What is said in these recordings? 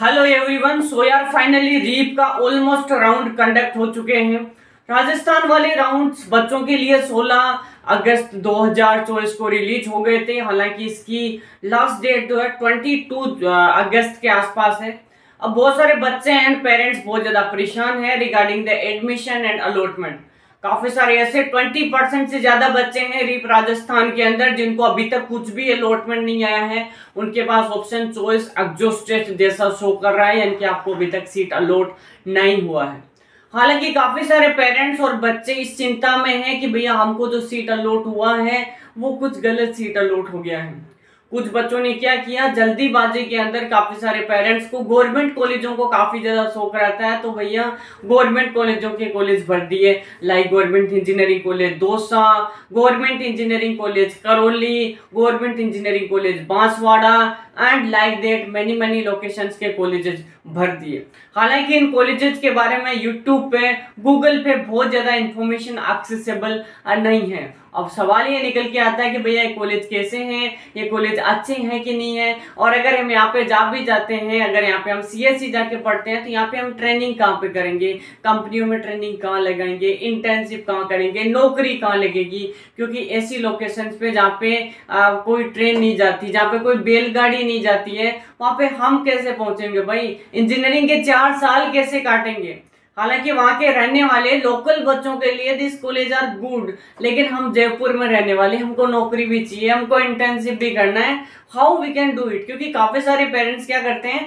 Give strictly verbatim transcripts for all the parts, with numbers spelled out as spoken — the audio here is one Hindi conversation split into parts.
Hello everyone. सो यार फाइनली रीप का ऑलमोस्ट राउंड कंडक्ट हो चुके हैं। राजस्थान वाले राउंड्स बच्चों के लिए सोलह अगस्त दो हज़ार चौबीस को रिलीज हो गए थे। हालांकि इसकी लास्ट डेट जो है बाईस अगस्त के आसपास है। अब बहुत सारे बच्चे एंड पेरेंट्स बहुत ज्यादा परेशान हैं regarding the admission and allotment. काफी सारे ऐसे बीस परसेंट से ज्यादा बच्चे हैं रीप राजस्थान के अंदर जिनको अभी तक कुछ भी अलॉटमेंट नहीं आया है। उनके पास ऑप्शन चॉइस एग्जॉस्टेड जैसा शो कर रहा है, यानी कि आपको अभी तक सीट अलॉट नहीं हुआ है। हालांकि काफी सारे पेरेंट्स और बच्चे इस चिंता में हैं कि भैया हमको जो सीट अलॉट हुआ है वो कुछ गलत सीट अलॉट हो गया है। कुछ बच्चों ने क्या किया, जल्दीबाजी के अंदर काफी सारे पेरेंट्स को गवर्नमेंट कॉलेजों को काफी ज्यादा शौक रहता है, तो भैया गवर्नमेंट कॉलेजों के कॉलेज भर दिए। Like government engineering college Dausa, government engineering college Karauli, government engineering college Banswara and like that many many locations के कॉलेजेस भर दिए। हालांकि इन कॉलेजेस के बारे में यूट्यूब पे, गूगल पे बहुत ज्यादा इंफॉर्मेशन एक्सेसिबल नहीं है। अब सवाल ये निकल के आता है कि भैया ये कॉलेज कैसे हैं, ये कॉलेज अच्छे हैं कि नहीं है। और अगर हम यहाँ पे जा भी जाते हैं, अगर यहाँ पे हम सीएससी जाके पढ़ते हैं तो यहाँ पे हम ट्रेनिंग कहाँ पे करेंगे, कंपनियों में ट्रेनिंग कहाँ लगाएंगे, इंटर्नशिप कहाँ करेंगे, नौकरी कहाँ लगेगी। क्योंकि ऐसी लोकेशंस पे जहाँ पे आ, कोई ट्रेन नहीं जाती, जहाँ पे कोई बैलगाड़ी नहीं जाती है, वहां पे हम कैसे पहुंचेंगे भाई। इंजीनियरिंग के चार साल कैसे काटेंगे। हालांकि वहां के रहने वाले लोकल बच्चों के लिए दिस कॉलेज आर गुड, लेकिन हम जयपुर में रहने वाले, हमको नौकरी भी चाहिए, हमको इंटर्नशिप भी करना है। How we can do it. क्योंकि काफी सारे पेरेंट्स क्या करते हैं,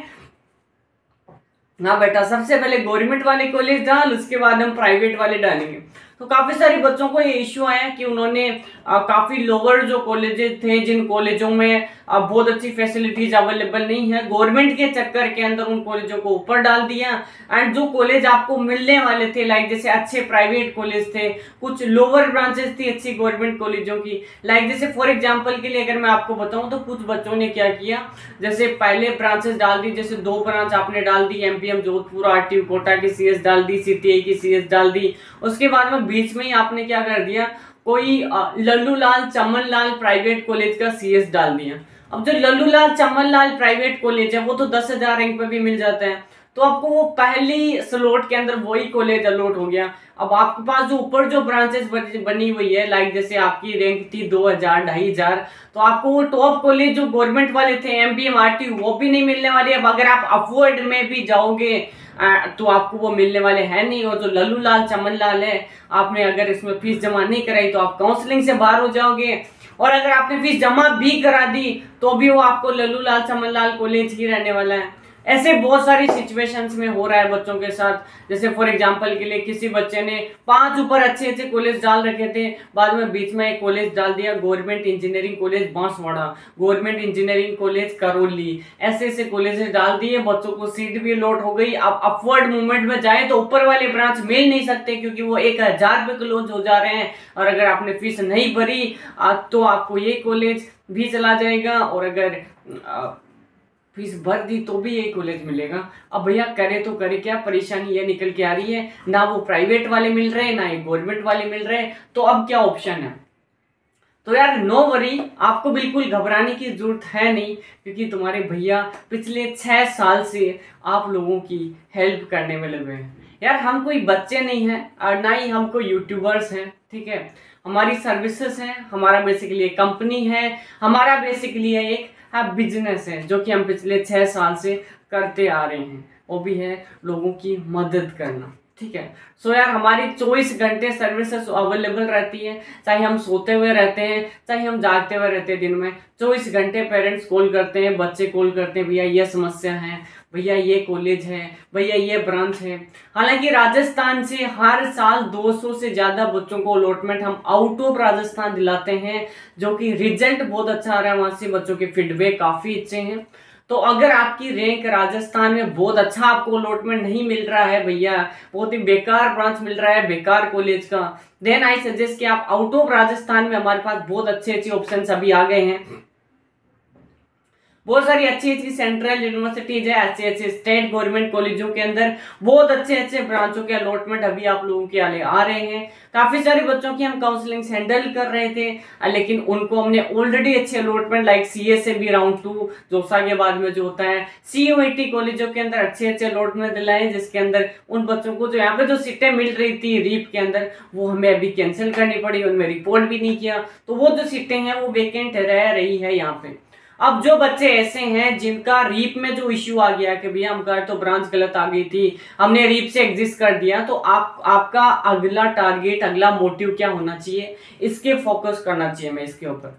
ना बेटा सबसे पहले गवर्नमेंट वाले कॉलेज डाल, उसके बाद हम प्राइवेट वाले डालेंगे। तो काफी सारे बच्चों को ये इश्यू आया कि उन्होंने आ, काफी लोअर जो कॉलेजेस थे, जिन कॉलेजों में आ, बहुत अच्छी फैसिलिटीज अवेलेबल नहीं है, गवर्नमेंट के चक्कर के अंदर उन कॉलेजों को ऊपर डाल दिया। एंड जो कॉलेज आपको मिलने वाले थे, लाइक जैसे अच्छे प्राइवेट कॉलेज थे, कुछ लोअर ब्रांचेस थी अच्छी गवर्नमेंट कॉलेजों की। लाइक जैसे फॉर एग्जाम्पल के लिए अगर मैं आपको बताऊं तो कुछ बच्चों ने क्या किया, जैसे पहले ब्रांचेस डाल दी, जैसे दो ब्रांच आपने डाल दी, एमपीएम जोधपुर आरटीयू कोटा की सीएस डाल दी, सीटीआई की सीएस डाल दी। उसके बाद में बीच में ही आपने क्या कर दिया, कोई लल्लू लाल चमन लाल प्राइवेट कॉलेज का सीएस डाल दिया। अब जो लल्लू लाल चमन लाल प्राइवेट कॉलेज है वो तो दस हजार रैंक पे भी मिल जाता है, तो आपको वो पहली स्लॉट के अंदर वही कॉलेज अलॉट हो गया। अब आपके पास जो ऊपर जो ब्रांचेस बनी हुई है, लाइक जैसे आपकी रैंक थी दो हजार ढाई हजार, तो आपको वो टॉप कॉलेज जो गवर्नमेंट वाले थे एमपीएम आरटीयू वो भी नहीं मिलने वाले। अब अगर आप अफवर्ड में भी जाओगे तो आपको वो मिलने वाले हैं नहीं। और जो लल्लू लाल चमन लाल है, आपने अगर इसमें फीस जमा नहीं कराई तो आप काउंसलिंग से बाहर हो जाओगे, और अगर आपने फीस जमा भी करा दी तो भी वो आपको लल्लू लाल चमन लाल कॉलेज ही रहने वाला है। ऐसे बहुत सारी सिचुएशंस में हो रहा है बच्चों के साथ। जैसे फॉर एग्जांपल के लिए किसी बच्चे ने पांच ऊपर अच्छे अच्छे कॉलेज डाल रखे थे, बाद में बीच में एक कॉलेज डाल दिया, government engineering college Banswara, government engineering college Karauli, ऐसे ऐसे कॉलेजेस डाल दिए, बच्चों को सीट भी अलॉट हो गई। अब अपवर्ड मूवमेंट में जाए तो ऊपर वाले ब्रांच मिल नहीं सकते क्योंकि वो एक हजार रुपए क्लोज हो जा रहे हैं, और अगर आपने फीस नहीं भरी तो आपको ये कॉलेज भी चला जाएगा, और अगर फीस भर दी तो भी यही कॉलेज मिलेगा। अब भैया करे तो करे क्या, परेशानी ये निकल के आ रही है, ना वो प्राइवेट वाले मिल रहे हैं ना ही गवर्नमेंट वाले मिल रहे हैं, तो अब क्या ऑप्शन है। तो यार नो वरी, आपको बिल्कुल घबराने की जरूरत है नहीं, क्योंकि तुम्हारे भैया पिछले छह साल से आप लोगों की हेल्प करने में लगे हैं। यार हम कोई बच्चे नहीं हैं और ना ही हम कोई यूट्यूबर्स हैं, ठीक है। हमारी सर्विसेज है, हमारा बेसिकली एक कंपनी है, हमारा बेसिकली है एक बिजनेस है जो कि हम पिछले छह साल से करते आ रहे हैं, वो भी है लोगों की मदद करना, ठीक है। सो यार हमारी चौबीस घंटे सर्विसेज अवेलेबल रहती है, चाहे हम सोते हुए रहते हैं चाहे हम जागते हुए रहते हैं, दिन में चौबीस घंटे पेरेंट्स कॉल करते हैं, बच्चे कॉल करते हैं, भैया ये समस्या है, भैया ये कॉलेज है, भैया ये ब्रांच है। हालांकि राजस्थान से हर साल दो सौ से ज्यादा बच्चों को अलॉटमेंट हम आउट ऑफ राजस्थान दिलाते हैं, जो कि रिजल्ट बहुत अच्छा आ रहा है, वहां से बच्चों के फीडबैक काफी अच्छे हैं। तो अगर आपकी रैंक राजस्थान में बहुत अच्छा, आपको अलॉटमेंट नहीं मिल रहा है भैया, बहुत ही बेकार ब्रांच मिल रहा है बेकार कॉलेज का, देन आई सजेस्ट कि आप आउट ऑफ राजस्थान में, हमारे पास बहुत अच्छे अच्छे ऑप्शंस अभी आ गए हैं। बहुत सारी अच्छी अच्छी सेंट्रल यूनिवर्सिटीज है, अच्छे अच्छे स्टेट गवर्नमेंट कॉलेजों के अंदर बहुत अच्छे अच्छे ब्रांचों के अलॉटमेंट अभी आप लोगों के लिए आ रहे हैं। काफी सारे बच्चों की हम काउंसलिंग हैंडल कर रहे थे, लेकिन उनको हमने ऑलरेडी अच्छे अलॉटमेंट लाइक सीए से भी राउंड टू जोसा के बाद में जो होता है, सीयूईटी कॉलेजों के अंदर अच्छे अच्छे अलॉटमेंट दिलाए, जिसके अंदर उन बच्चों को जो यहाँ पे जो सीटें मिल रही थी रीप के अंदर वो हमें अभी कैंसिल करनी पड़ी, उनमें रिपोर्ट भी नहीं किया, तो वो जो सीटें हैं वो वेकेंट रह रही है यहाँ पे। अब जो बच्चे ऐसे हैं जिनका रीप में जो इश्यू आ गया कि भैया हमका तो ब्रांच गलत आ गई थी, हमने रीप से एग्जिस्ट कर दिया, तो आप आपका अगला टारगेट, अगला मोटिव क्या होना चाहिए, इसके फोकस करना चाहिए मैं इसके ऊपर।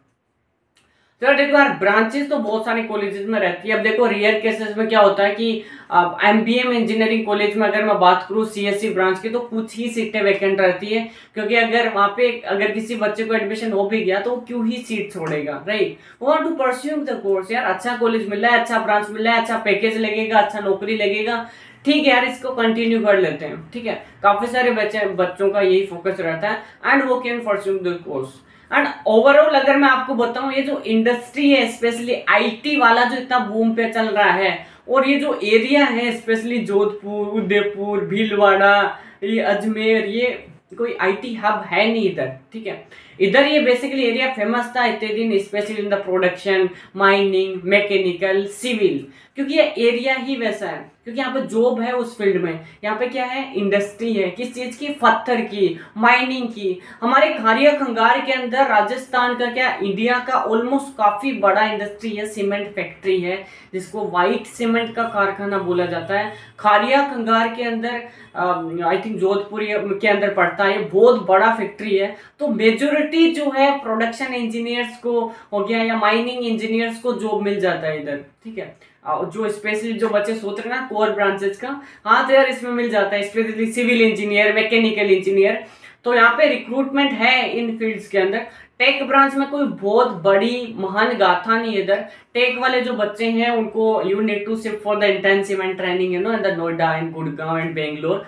तो देखो यार, ब्रांचेस तो बहुत सारे कॉलेजेस में रहती है। अब देखो रियर केसेस में क्या होता है कि अब एमबीए में इंजीनियरिंग कॉलेज में अगर मैं बात करूं सीएससी ब्रांच की, तो कुछ ही सीटें वैकेंट रहती है, क्योंकि अगर वहां पे अगर किसी बच्चे को एडमिशन हो भी गया तो वो क्यों ही सीट छोड़ेगा, राइट। वो want to pursue the course, यार अच्छा कॉलेज मिला है, अच्छा ब्रांच मिला है, अच्छा पैकेज लगेगा, अच्छा नौकरी लगेगा, ठीक है यार इसको कंटिन्यू कर लेते हैं, ठीक है। काफी सारे बच्चे बच्चों का यही फोकस रहता है एंड वो can pursue the course. And overall अगर मैं आपको बताऊं, ये जो इंडस्ट्री है स्पेशली आईटी वाला जो इतना बूम पे चल रहा है, और ये जो एरिया है स्पेशली जोधपुर, उदयपुर, भीलवाड़ा, ये अजमेर, ये कोई आईटी हब है नहीं इधर, ठीक है। इधर ये बेसिकली एरिया फेमस था इतने दिन specially in the production, mining, mechanical, civil, क्योंकि ये एरिया ही वैसा है, क्योंकि यहाँ पे जॉब है उस फील्ड में। यहाँ पे क्या है, इंडस्ट्री है, किस चीज की, पत्थर की, माइनिंग की। हमारे खारिया खंगार के अंदर राजस्थान का क्या, इंडिया का ऑलमोस्ट काफी बड़ा इंडस्ट्री है, सीमेंट फैक्ट्री है, जिसको व्हाइट सीमेंट का कारखाना बोला जाता है। खारिया खंगार के अंदर आई थिंक जोधपुर के अंदर पड़ता है, बहुत बड़ा फैक्ट्री है। तो मेजोरिटी जो है प्रोडक्शन इंजीनियर्स को हो गया या माइनिंग इंजीनियर्स को जॉब मिल जाता है इधर, ठीक है। जो स्पेशली जो बच्चे सोच रहे हैं ना कोर ब्रांचेस का, हाँ तो यार इसमें मिल जाता है, specially civil engineer, mechanical engineer, तो यहाँ पे रिक्रूटमेंट है इन फील्ड्स के अंदर। टेक ब्रांच में कोई बहुत बड़ी महान गाथा नहीं है इधर। टेक वाले जो बच्चे हैं उनको you need to shift for the intensive and training you know in the Noida and Gurgaon and Bangalore,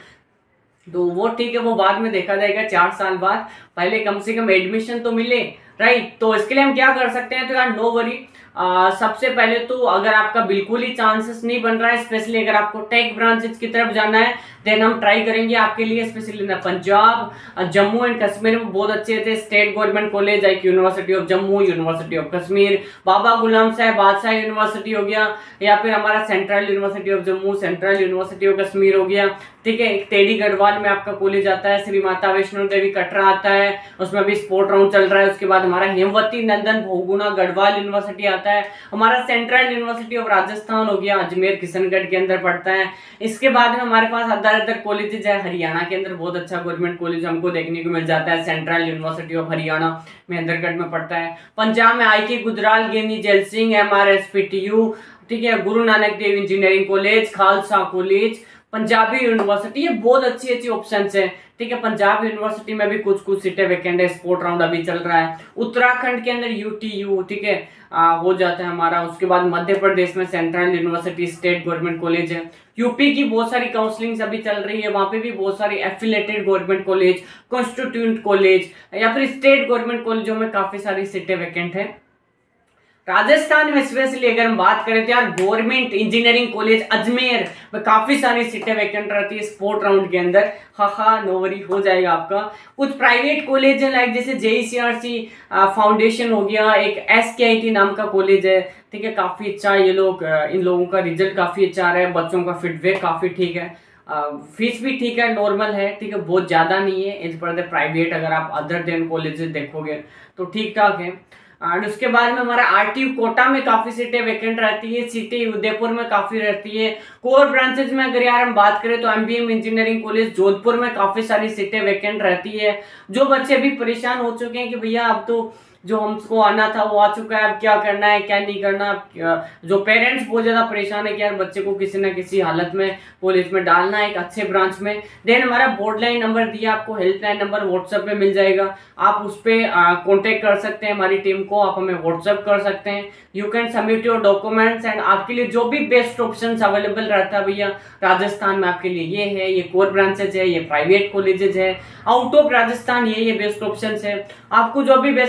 तो वो ठीक है, वो बाद में देखा जाएगा चार साल बाद, पहले कम से कम एडमिशन तो मिले, राइट। तो इसके लिए हम क्या कर सकते हैं, तो यार नो वरी, आ, सबसे पहले तो अगर आपका बिल्कुल ही चांसेस नहीं बन रहा है, स्पेशली अगर आपको टेक ब्रांचेस की तरफ जाना है, देन हम ट्राई करेंगे आपके लिए स्पेशली ना पंजाब, जम्मू एंड कश्मीर में बहुत अच्छे अच्छे state government college like university of Jammu, university of Kashmir, Baba Ghulam Sahab Badshah university हो गया, या फिर हमारा central university of Jammu, central university of Kashmir हो गया, ठीक है। एक टेढ़ी गढ़वाल में आपका कॉलेज आता है, श्री माता वैष्णो देवी कटरा आता है, उसमें भी स्पोर्ट राउंड चल रहा है। उसके बाद हमारा हेमवती नंदन बहुगुणा गढ़वाल यूनिवर्सिटी आता है, हमारा सेंट्रल यूनिवर्सिटी ऑफ राजस्थान हो गया, अजमेर किशनगढ़ के अंदर पड़ता है। इसके बाद में हमारे पास अदर अदर कॉलेजेस है, हरियाणा के अंदर बहुत अच्छा गवर्नमेंट कॉलेज हमको देखने को मिल जाता है, central university of Haryana Mahendragarh में पड़ता है। पंजाब में I K Gujral Giani Zail Singh M R S P T U, ठीक है, Guru Nanak Dev engineering college, Khalsa college, Punjabi university, ये बहुत अच्छी अच्छी ऑप्शंस है, ठीक है। पंजाब यूनिवर्सिटी में भी कुछ कुछ सीटें वैकेंट है, स्पोर्ट राउंड अभी चल रहा है। उत्तराखंड के अंदर यूटीयू, ठीक है, आ, हो जाता है हमारा। उसके बाद मध्य प्रदेश में central university state government college है। यूपी की बहुत सारी काउंसलिंग अभी चल रही है, वहां पे भी बहुत सारी affiliated government college, constituent college या फिर स्टेट गवर्नमेंट कॉलेजों में काफी सारी सीटें वैकेंट है। राजस्थान में स्पेशली अगर हम बात करें तो यार गवर्नमेंट इंजीनियरिंग कॉलेज अजमेर में काफी सारी सीटें वैकेंट रहती है स्पोर्ट राउंड के अंदर, हा हा नोवरी हो जाएगा आपका। कुछ प्राइवेट कॉलेज है लाइक जैसे जेईसीआरसी फाउंडेशन हो गया, एक एसकेआईटी नाम का कॉलेज है, ठीक है, काफी अच्छा, ये लोग इन लोगों का रिजल्ट काफी अच्छा आ रहा है, बच्चों का फीडबैक काफी ठीक है, फीस भी ठीक है, नॉर्मल है, ठीक है, बहुत ज्यादा नहीं है एज पर द प्राइवेट। अगर आप अदर देन कॉलेजेस देखोगे तो ठीक ठाक है। एंड उसके बाद में हमारा आरटीयू कोटा में काफी सीटें वैकेंट रहती है, सीटें उदयपुर में काफी रहती है। कोर ब्रांचेस में अगर यार हम बात करें तो एमबीएम इंजीनियरिंग कॉलेज जोधपुर में काफी सारी सीटें वैकेंट रहती है। जो बच्चे अभी परेशान हो चुके हैं कि भैया अब तो जो हमको आना था वो आ चुका है, अब क्या करना है क्या नहीं करना, जो पेरेंट्स बहुत ज्यादा परेशान है कि यार बच्चे को किसी ना किसी हालत में कॉलेज में डालना है एक अच्छे ब्रांच में, देन हमारा बोर्ड लाइन नंबर दिया आपको, हेल्पलाइन नंबर व्हाट्सएप पे मिल जाएगा, आप उस पर कॉन्टेक्ट कर सकते हैं हमारी टीम को, आप हमें व्हाट्सएप कर सकते हैं। You can submit your documents and आपके लिए जो भी बेस्ट ऑप्शन अवेलेबल रहता है भैया राजस्थान में आपके लिए ये है, ये कोर ब्रांचेज है, ये प्राइवेट कॉलेजेज है, आउट ऑफ राजस्थान ये ये बेस्ट ऑप्शन है। आपको जो भी बेस्ट लगता है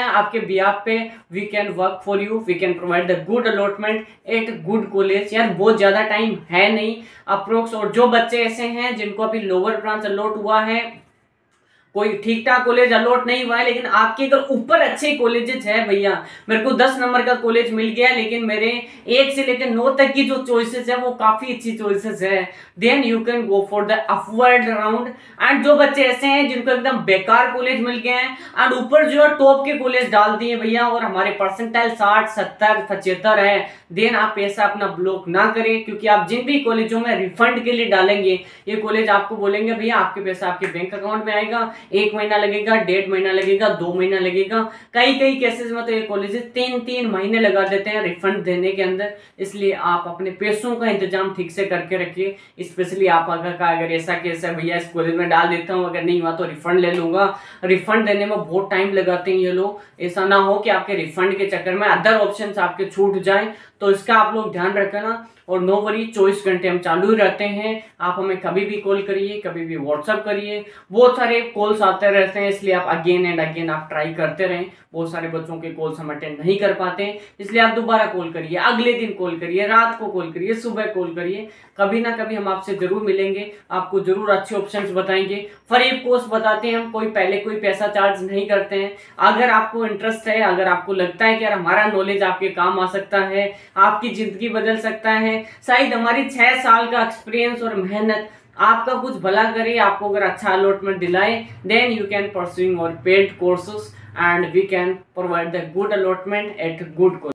आपके बिहाफ पे, we can work for you, we can provide the good allotment at good college. यार बहुत ज्यादा टाइम है नहीं अप्रोक्स। और जो बच्चे ऐसे हैं जिनको अभी लोअर ब्रांच अलॉट हुआ है, कोई ठीक ठाक कॉलेज अलॉट नहीं हुआ है, लेकिन आपके अगर ऊपर अच्छे कॉलेजेस है भैया, मेरे को दस नंबर का कॉलेज मिल गया लेकिन मेरे एक से लेकर नौ तक की जो चॉइसेस है वो काफी अच्छी चॉइसेस है, then you can go for the upward round. And जो बच्चे ऐसे हैं जिनको एकदम बेकार कॉलेज मिल गए हैं एंड ऊपर जो है टॉप के कॉलेज डाल दिए भैया और हमारे परसेंटाइल साठ सत्तर पचहत्तर है, देन आप पैसा अपना ब्लॉक ना करें, क्योंकि आप जिन भी कॉलेजों में रिफंड के लिए डालेंगे ये कॉलेज आपको बोलेंगे भैया आपके पैसा आपके बैंक अकाउंट में आएगा, एक महीना लगेगा, डेढ़ महीना लगेगा, दो महीना लगेगा, कई कई केसेस में तो ये कॉलेजेस तीन तीन महीने लगा देते हैं रिफंड देने के अंदर। इसलिए आप अपने पैसों का इंतजाम ठीक से करके रखिए। स्पेशली आप अगर का अगर ऐसा केस है भैया इस कॉलेज में डाल देता हूँ, अगर नहीं हुआ तो रिफंड ले लूंगा, रिफंड देने में बहुत टाइम लगाते हैं ये लोग। ऐसा ना हो कि आपके रिफंड के चक्कर में अदर ऑप्शन आपके छूट जाए, तो इसका आप लोग ध्यान रखना। और नो वरी, चौबीस घंटे हम चालू ही रहते हैं, आप हमें कभी भी कॉल करिए, कभी भी व्हाट्सअप करिए, बहुत सारे कॉल्स आते रहते हैं, इसलिए आप अगेन एंड अगेन आप ट्राई करते रहें। बहुत सारे बच्चों के कॉल्स हम अटेंड नहीं कर पाते हैं, इसलिए आप दोबारा कॉल करिए, अगले दिन कॉल करिए, रात को कॉल करिए, सुबह कॉल करिए, कभी ना कभी हम आपसे जरूर मिलेंगे, आपको जरूर अच्छे ऑप्शंस बताएंगे। फ्री कोर्स बताते हैं हम, कोई पहले कोई पैसा चार्ज नहीं करते हैं। अगर आपको इंटरेस्ट है, अगर आपको लगता है कि यार हमारा नॉलेज आपके काम आ सकता है, आपकी जिंदगी बदल सकता है, शायद हमारी छह साल का एक्सपीरियंस और मेहनत आपका कुछ भला करे, आपको अगर अच्छा अलॉटमेंट दिलाए, देन यू कैन परस्यूइंग और paid courses and we can provide the good allotment at good